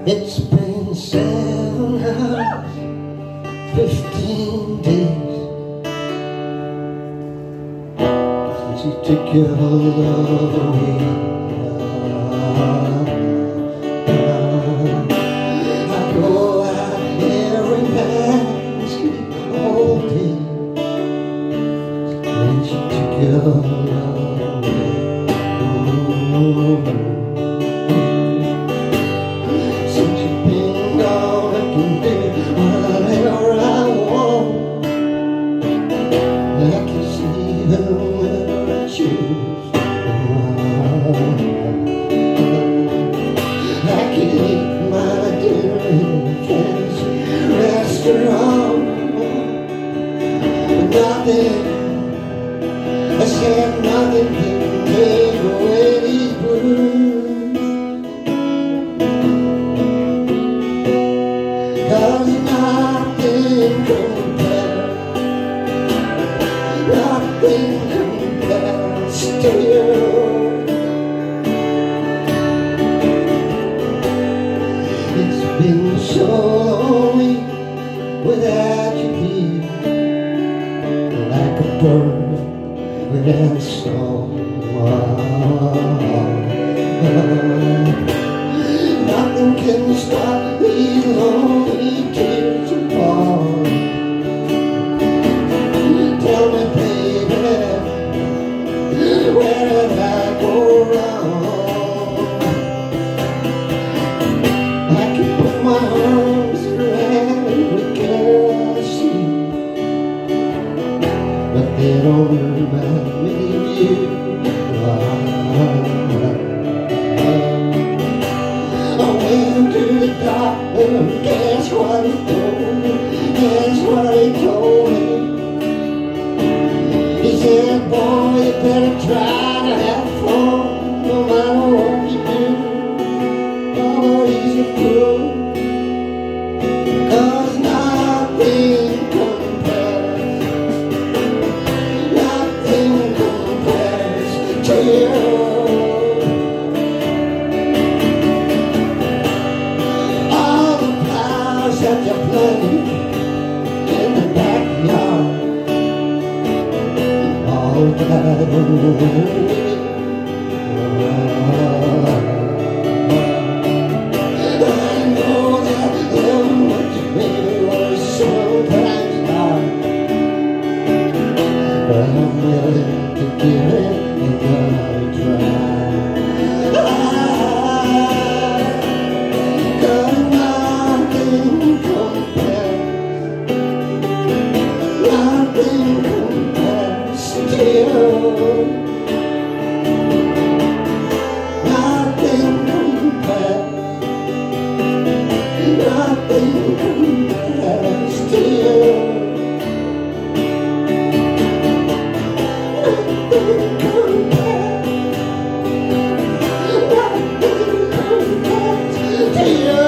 It's been 7 hours, 15 days since you took your love away. I go out every night and sleep all day since you took your love away. Since you've been gone, I can do whatever I want. I can see whoever I choose. I can eat my dinner in a fancy restaurant. But nothing, I said nothing can take away these blues. 'Cause nothing compares, nothing compares to you. It's been so lonely without you here, like a bird without a song. Nothing can stop these lonely tears from falling. Tell me, baby, where did I go wrong? I can put my arms around every girl I see, but they don't remind me of you. I went to the doctor, guess what he told me? Guess what he told me? He said, boy, you better try to have fun, no matter what you do. Oh, he's a fool. 'Cause nothing compares, nothing compares to you. That you planted in the backyard, all died away. I know that them much baby was sometimes hard, but I'm willing to give it another try. Nothing compares to you. Nothing compares. Nothing compares to you. Nothing compares. Nothing compares to you.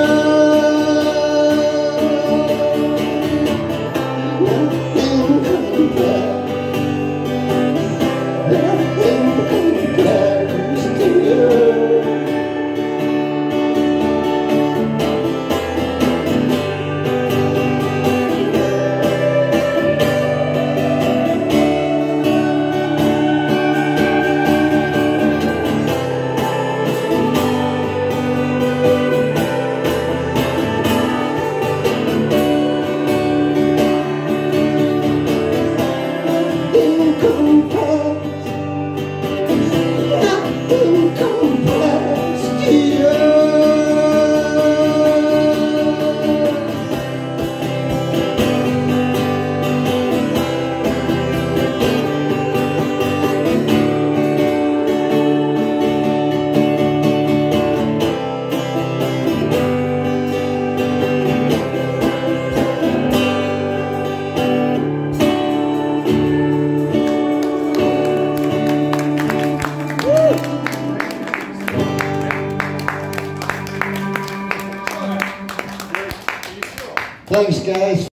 Thanks, guys.